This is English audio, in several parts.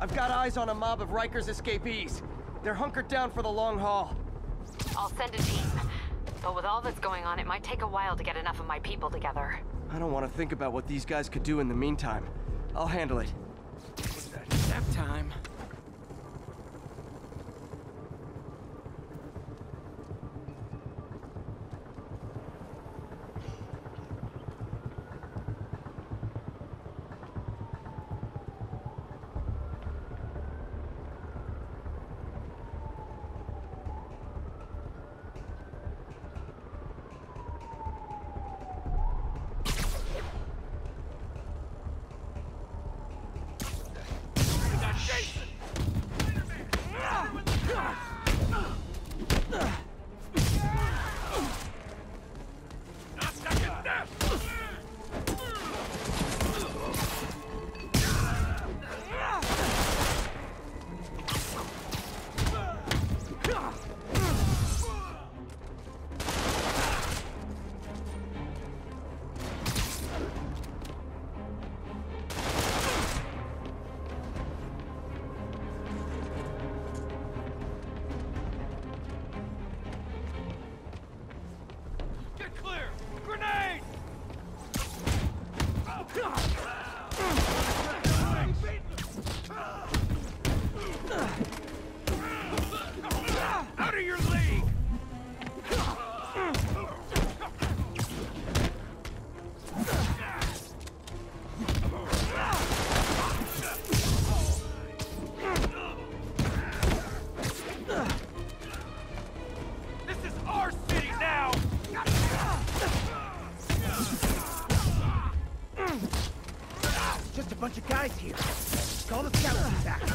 I've got eyes on a mob of Rikers escapees. They're hunkered down for the long haul. I'll send a team. But with all that's going on, it might take a while to get enough of my people together. I don't want to think about what these guys could do in the meantime. I'll handle it. What's that? Nap time. Out of your league! This is our city now! Just a bunch of guys here. Call the scouts back.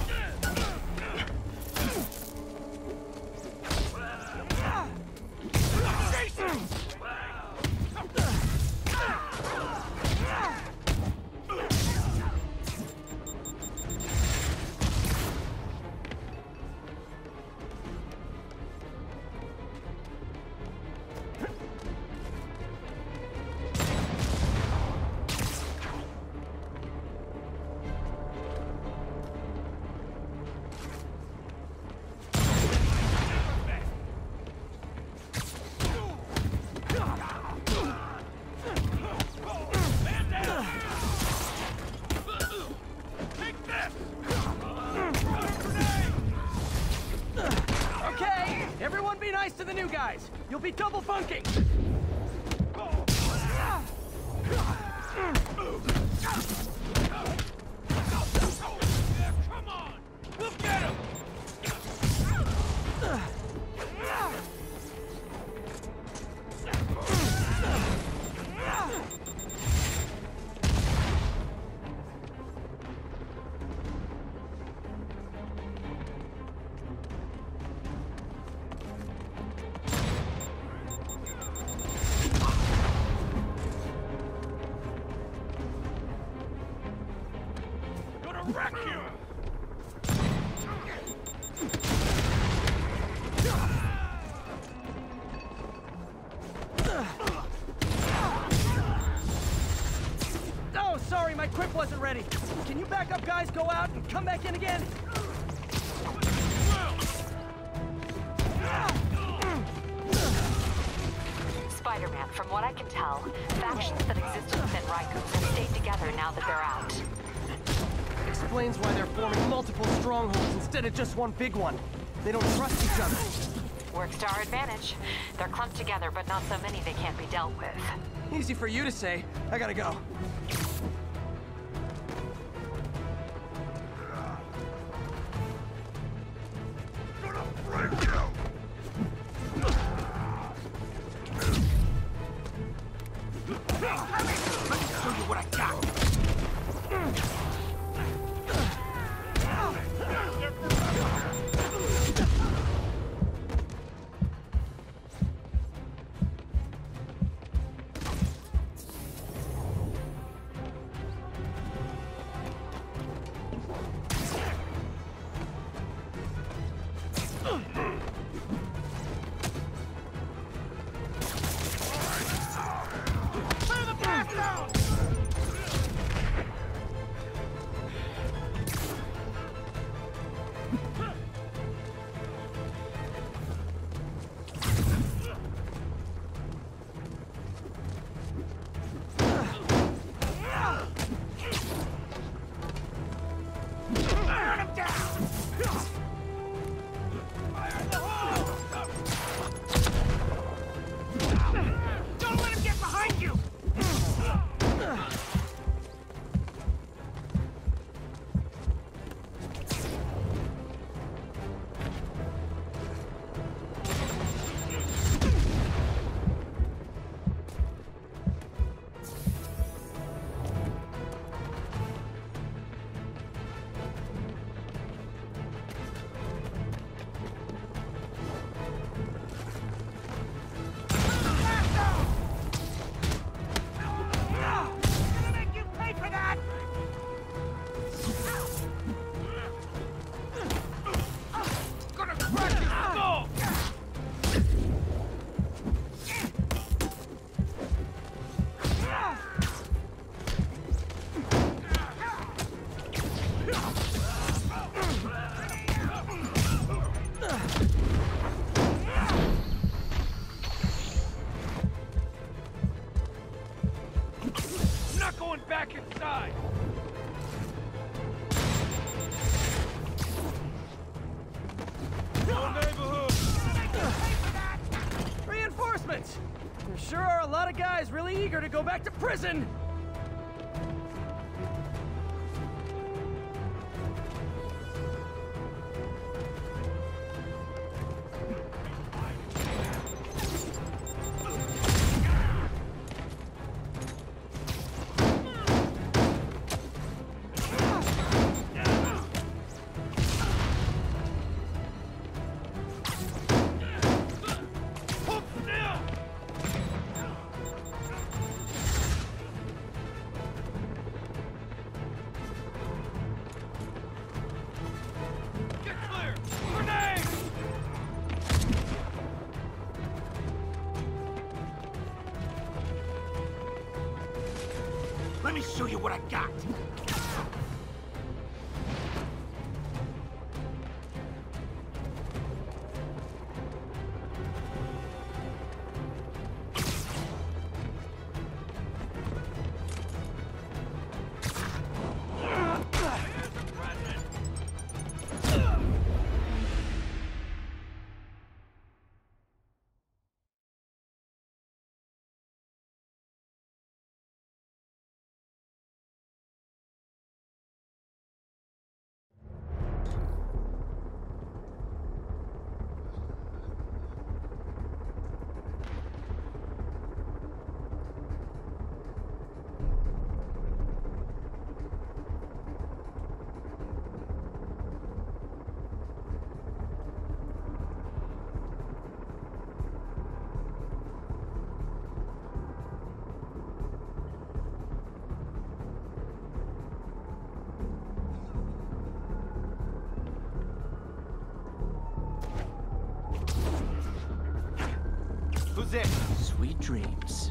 Everyone be nice to the new guys. You'll be double bunking. Come on! We'll get him! Wreck you! Oh, sorry, my quip wasn't ready. Can you back up, guys? Go out and come back in again? Spider-Man, from what I can tell, factions that existed within Rikers have stayed together now that they're out. Explains why they're forming multiple strongholds instead of just one big one. They don't trust each other. Works to our advantage. They're clumped together, but not so many they can't be dealt with. Easy for you to say. I gotta go. Gonna break you! Let me show you what I got. chance. There sure are a lot of guys really eager to go back to prison. Let me show you what I got. Who's it? Sweet dreams.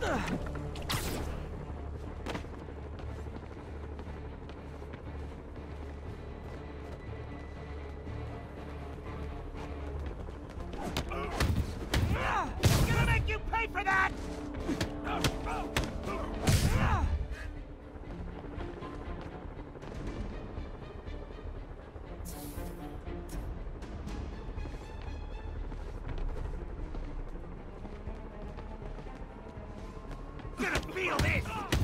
Gonna make you pay for that! Gonna feel this!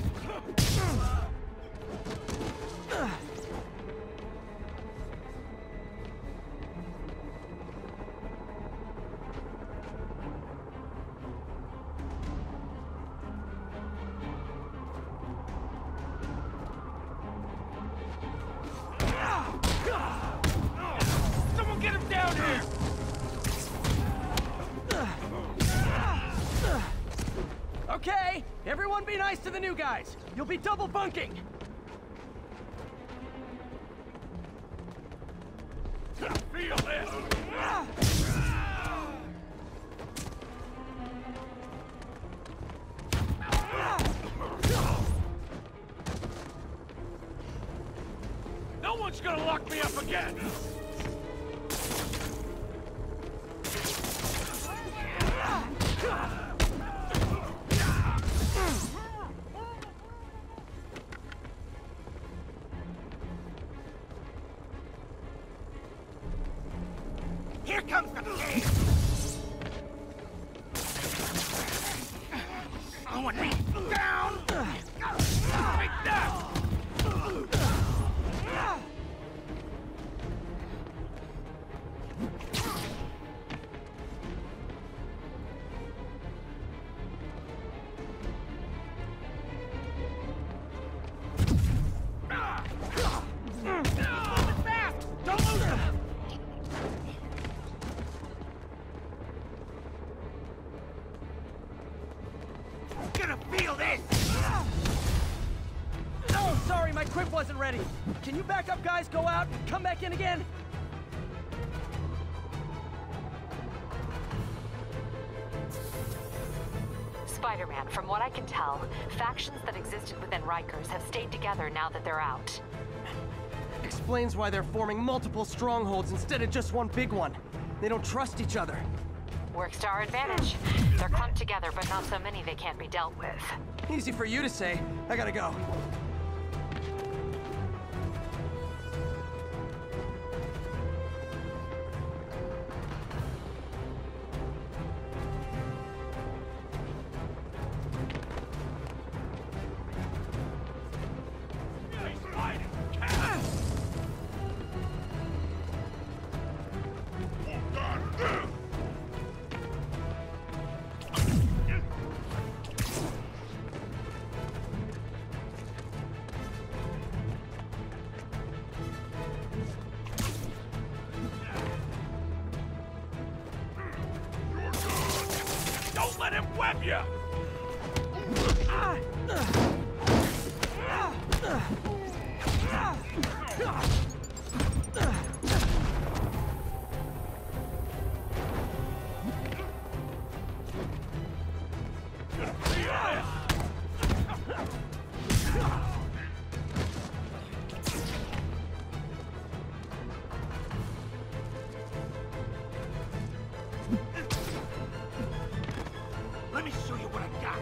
Someone get him down here! Okay, everyone be nice to the new guys. You'll be double bunking. Feel this! No one's gonna lock me up again! Here comes the pain! I want me down! Take that! Moving fast! Don't lose him! Gonna feel this! Oh, sorry, my quip wasn't ready. Can you back up, guys? Go out, come back in again? Spider-Man, from what I can tell, factions that existed within Rikers have stayed together now that they're out. Explains why they're forming multiple strongholds instead of just one big one. They don't trust each other. Works to our advantage. They're clumped together, but not so many they can't be dealt with. Easy for you to say. I gotta go. He's fighting! Don't let him web you! Let me show you what I got!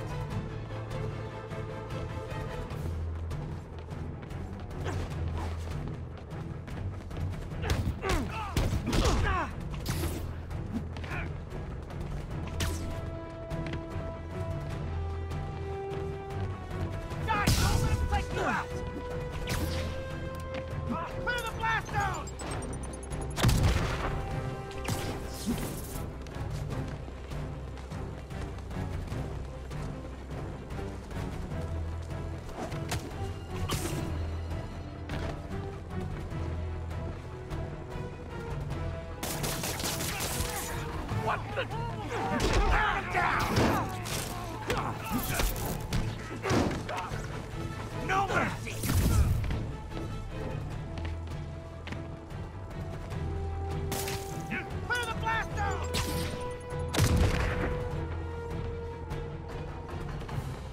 Guys, don't let him take you out! Clear the blast zone! What the? Down! No mercy! Clear the blast zone!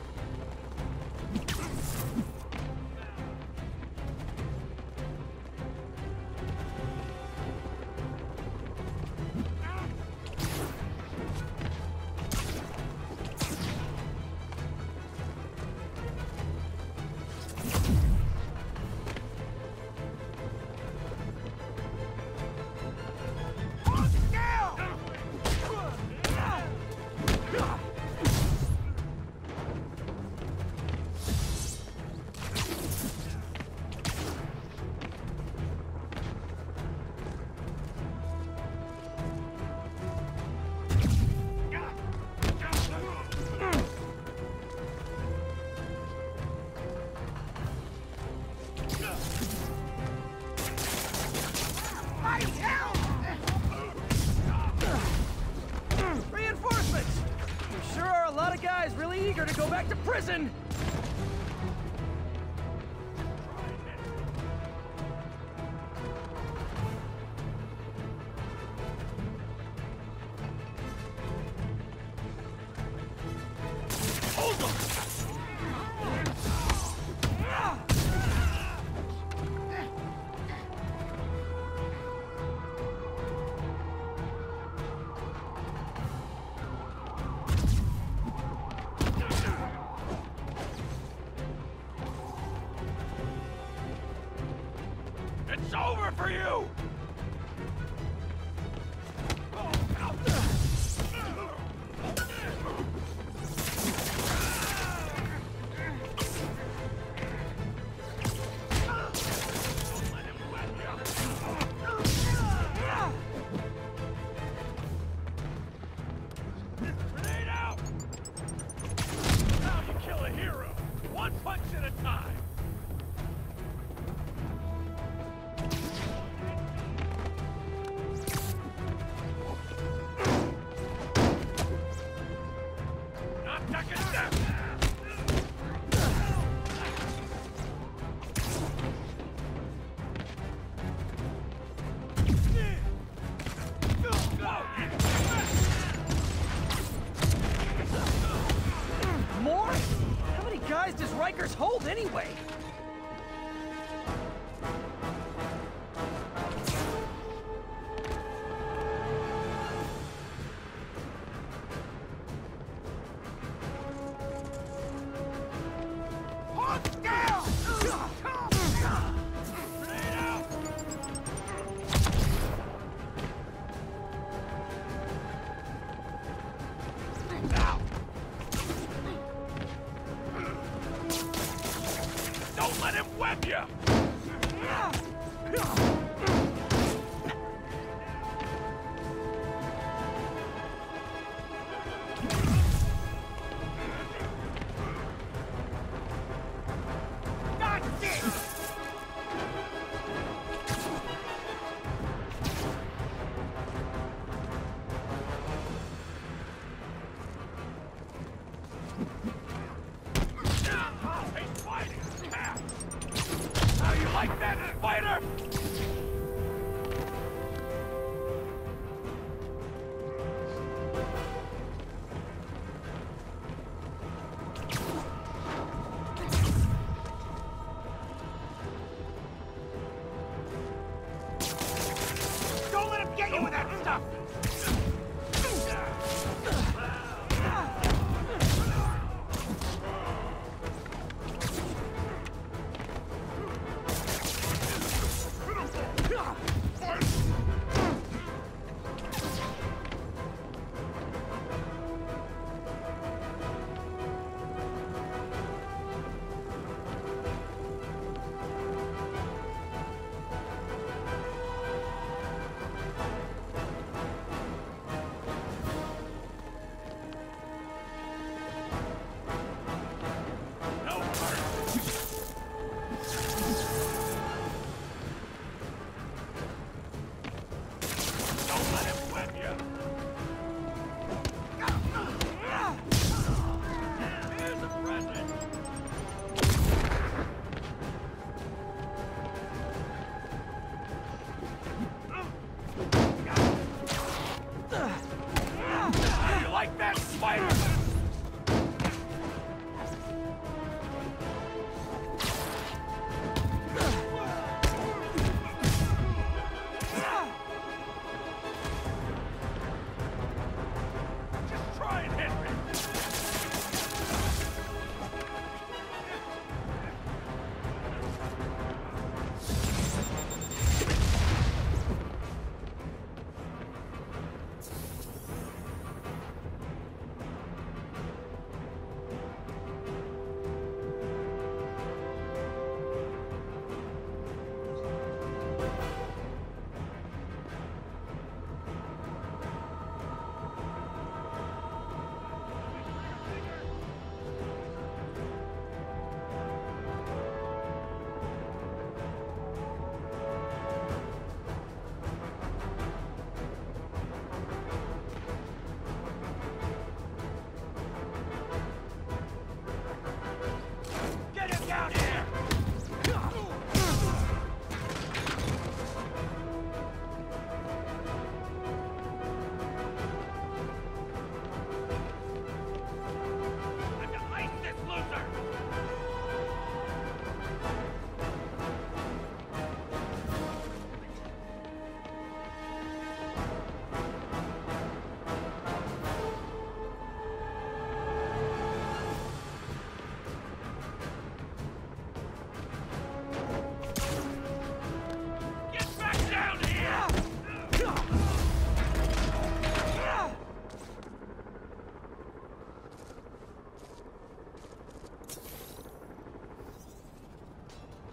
eager to go back to prison! Hold them! It's over for you! Grenade out! How you kill a hero? One punch at a time! Not taking steps! More? How many guys does Rikers hold anyway? Don't let him web you! He's fighting! How you like that, spider? Don't let him get you with that stuff! No mercy! Don't let him web you! Here's a present! How you like that, spider?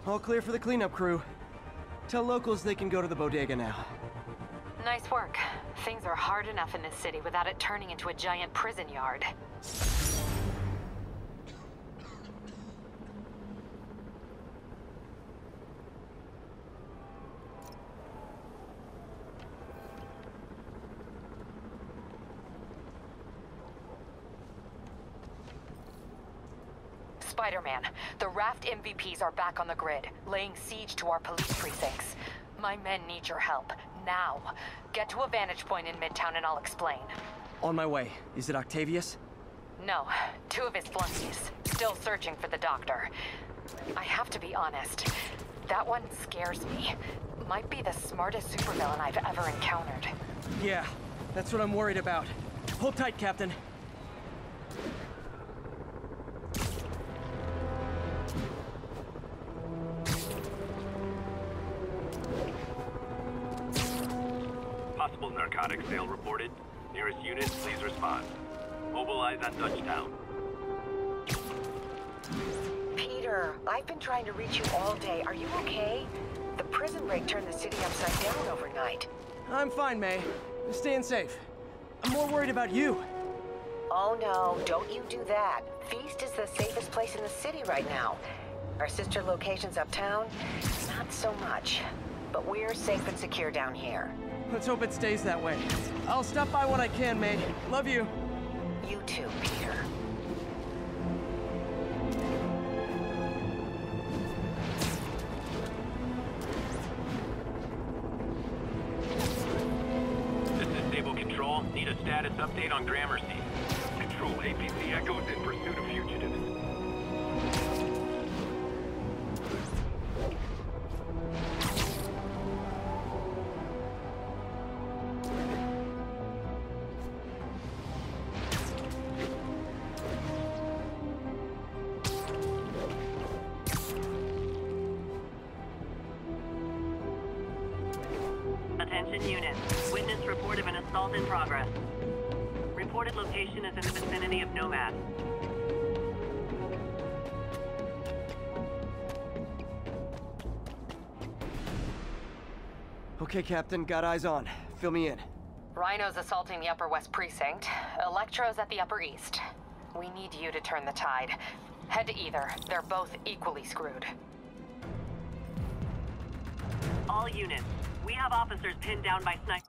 All clear for the cleanup crew. Tell locals they can go to the bodega now. Nice work. Things are hard enough in this city without it turning into a giant prison yard. Spider-Man, the Raft MVPs are back on the grid, laying siege to our police precincts. My men need your help, now. Get to a vantage point in Midtown and I'll explain. On my way. Is it Octavius? No, 2 of his flunkies. Still searching for the doctor. I have to be honest. That one scares me. Might be the smartest supervillain I've ever encountered. Yeah, that's what I'm worried about. Hold tight, Captain. Possible narcotics sale reported. Nearest unit, please respond. Mobilize on Dutchtown. Peter, I've been trying to reach you all day. Are you okay? The prison break turned the city upside down overnight. I'm fine, May. Staying safe. I'm more worried about you. Oh no, don't you do that. Feast is the safest place in the city right now. Our sister locations uptown, not so much. But we're safe and secure down here. Let's hope it stays that way. I'll stop by when I can, May. Love you. You too, Peter. This is Sable Control. Need a status update on Gramercy. Control, APC Echoes in pursuit of fugitives. Attention units. Witness report of an assault in progress. Reported location is in the vicinity of Nomad. Okay, Captain. Got eyes on. Fill me in. Rhino's assaulting the Upper West Precinct. Electro's at the Upper East. We need you to turn the tide. Head to either. They're both equally screwed. All units. We have officers pinned down by sniper.